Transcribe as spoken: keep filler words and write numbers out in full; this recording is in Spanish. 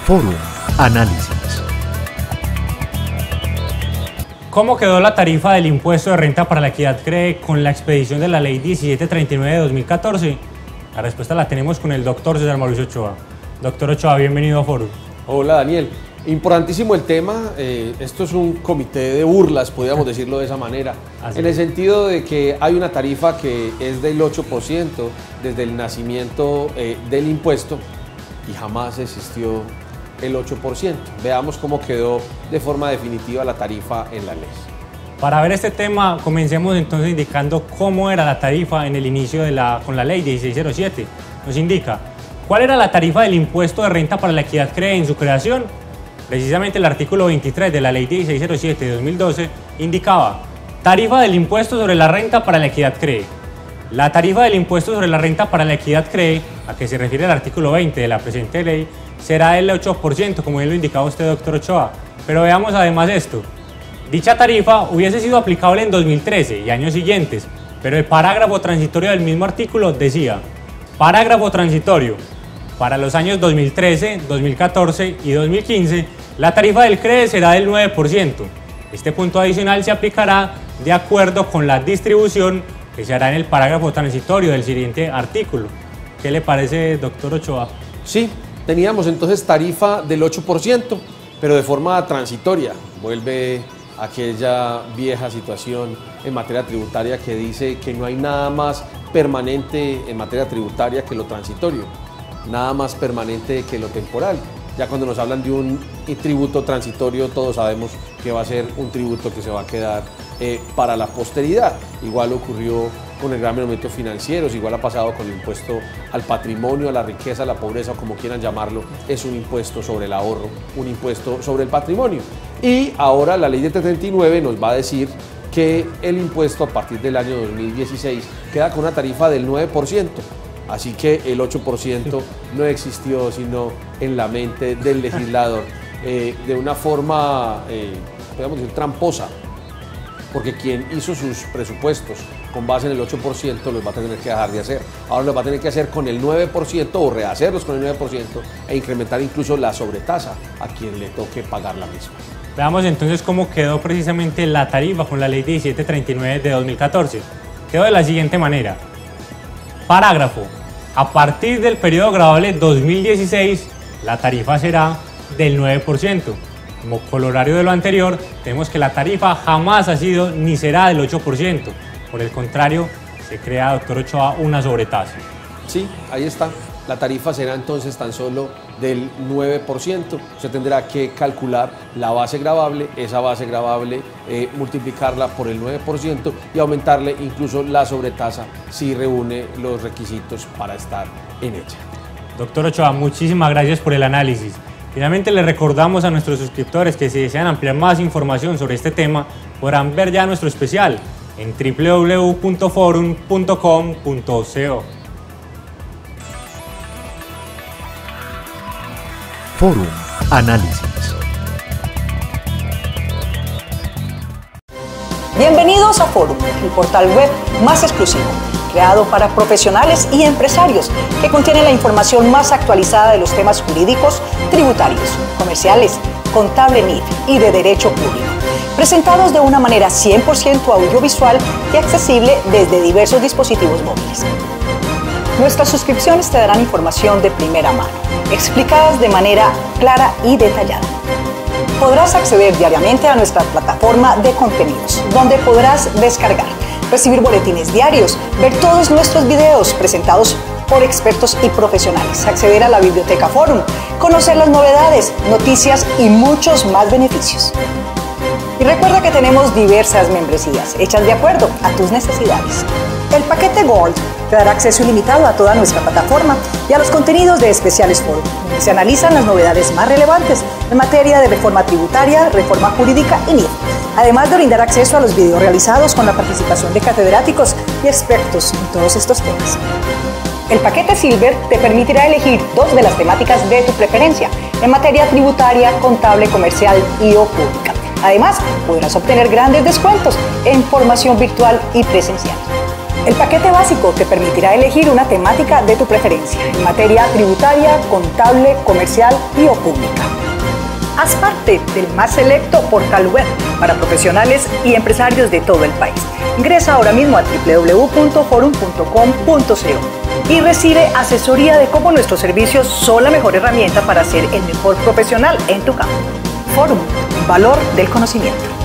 Forum Análisis. ¿Cómo quedó la tarifa del impuesto de renta para la equidad CREE con la expedición de la ley diecisiete treinta y nueve de dos mil catorce? La respuesta la tenemos con el doctor César Mauricio Ochoa. Doctor Ochoa, bienvenido a Forum. Hola Daniel, importantísimo el tema. Eh, esto es un comité de burlas, podríamos decirlo de esa manera, Así en el sentido de que hay una tarifa que es del ocho por ciento desde el nacimiento eh, del impuesto y jamás existió el ocho por ciento. Veamos cómo quedó de forma definitiva la tarifa en la ley. Para ver este tema, comencemos entonces indicando cómo era la tarifa en el inicio de la, con la ley dieciséis cero siete. Nos indica cuál era la tarifa del impuesto de renta para la equidad CREE en su creación. Precisamente el artículo veintitrés de la ley dieciséis cero siete de dos mil doce indicaba tarifa del impuesto sobre la renta para la equidad CREE. La tarifa del impuesto sobre la renta para la equidad CREE, a que se refiere el artículo veinte de la presente ley, será el ocho por ciento, como bien lo indicaba usted, doctor Ochoa. Pero veamos además esto. Dicha tarifa hubiese sido aplicable en dos mil trece y años siguientes, pero el parágrafo transitorio del mismo artículo decía: parágrafo transitorio. Para los años dos mil trece, dos mil catorce y dos mil quince, la tarifa del CREE será del nueve por ciento. Este punto adicional se aplicará de acuerdo con la distribución que se hará en el parágrafo transitorio del siguiente artículo. ¿Qué le parece, doctor Ochoa? Sí, teníamos entonces tarifa del ocho por ciento, pero de forma transitoria. Vuelve aquella vieja situación en materia tributaria que dice que no hay nada más permanente en materia tributaria que lo transitorio, nada más permanente que lo temporal. Ya cuando nos hablan de un tributo transitorio, todos sabemos que va a ser un tributo que se va a quedar eh, para la posteridad. Igual ocurrió con el gran aumento financieros, igual ha pasado con el impuesto al patrimonio, a la riqueza, a la pobreza, o como quieran llamarlo. Es un impuesto sobre el ahorro, un impuesto sobre el patrimonio. Y ahora la ley de treinta y nueve nos va a decir que el impuesto a partir del año dos mil dieciséis queda con una tarifa del nueve por ciento. Así que el ocho por ciento no existió sino en la mente del legislador, eh, de una forma, eh, podríamos decir, tramposa, porque quien hizo sus presupuestos con base en el ocho por ciento los va a tener que dejar de hacer. Ahora los va a tener que hacer con el nueve por ciento o rehacerlos con el nueve por ciento e incrementar incluso la sobretasa a quien le toque pagar la misma. Veamos entonces cómo quedó precisamente la tarifa con la ley diecisiete treinta y nueve de dos mil catorce. Quedó de la siguiente manera. Parágrafo. A partir del periodo gravable dos mil dieciséis, la tarifa será del nueve por ciento. Como colorario de lo anterior, tenemos que la tarifa jamás ha sido ni será del ocho por ciento. Por el contrario, se crea, doctor Ochoa, una sobretasa. Sí, ahí está. La tarifa será entonces tan solo del nueve por ciento. Se tendrá que calcular la base gravable, esa base gravable eh, multiplicarla por el nueve por ciento y aumentarle incluso la sobretasa si reúne los requisitos para estar en ella. Doctor Ochoa, muchísimas gracias por el análisis. Finalmente les recordamos a nuestros suscriptores que si desean ampliar más información sobre este tema, podrán ver ya nuestro especial en w w w punto forum punto com punto co. Forum Análisis. Bienvenidos a Forum, el portal web más exclusivo, creado para profesionales y empresarios, que contiene la información más actualizada de los temas jurídicos, tributarios, comerciales, contable N I F y de derecho público, presentados de una manera cien por ciento audiovisual y accesible desde diversos dispositivos móviles. Nuestras suscripciones te darán información de primera mano, explicadas de manera clara y detallada. Podrás acceder diariamente a nuestra plataforma de contenidos, donde podrás descargar, recibir boletines diarios, ver todos nuestros videos presentados por expertos y profesionales, acceder a la biblioteca Forum, conocer las novedades, noticias y muchos más beneficios. Y recuerda que tenemos diversas membresías hechas de acuerdo a tus necesidades. El paquete Gold te dará acceso ilimitado a toda nuestra plataforma y a los contenidos de Especiales Forum, donde se analizan las novedades más relevantes en materia de reforma tributaria, reforma jurídica y N I F, además de brindar acceso a los videos realizados con la participación de catedráticos y expertos en todos estos temas. El paquete Silver te permitirá elegir dos de las temáticas de tu preferencia en materia tributaria, contable, comercial y o pública. Además, podrás obtener grandes descuentos en formación virtual y presencial. El paquete básico te permitirá elegir una temática de tu preferencia en materia tributaria, contable, comercial y o pública. Haz parte del más selecto portal web para profesionales y empresarios de todo el país. Ingresa ahora mismo a w w w punto forum punto com punto co y recibe asesoría de cómo nuestros servicios son la mejor herramienta para ser el mejor profesional en tu campo. Forum, valor del conocimiento.